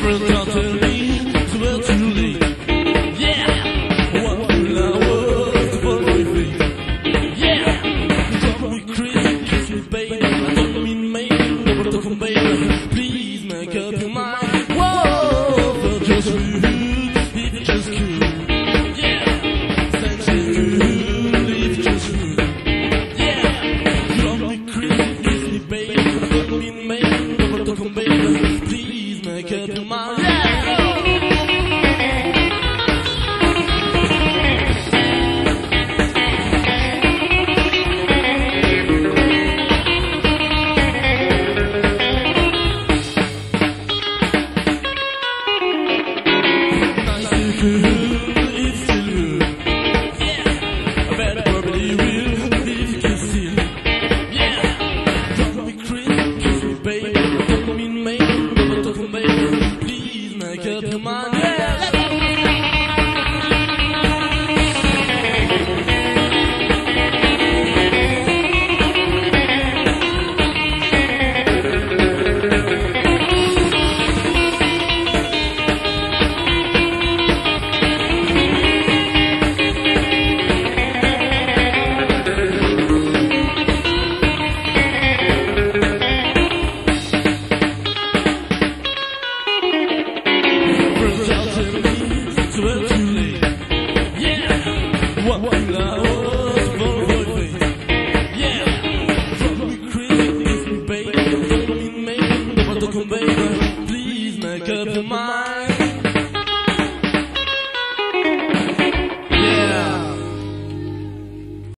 friends try to tell me it's well too late. Yeah, one thing I was for me. Yeah, drive me crazy, kiss me baby, I don't mean maybe, but don't baby.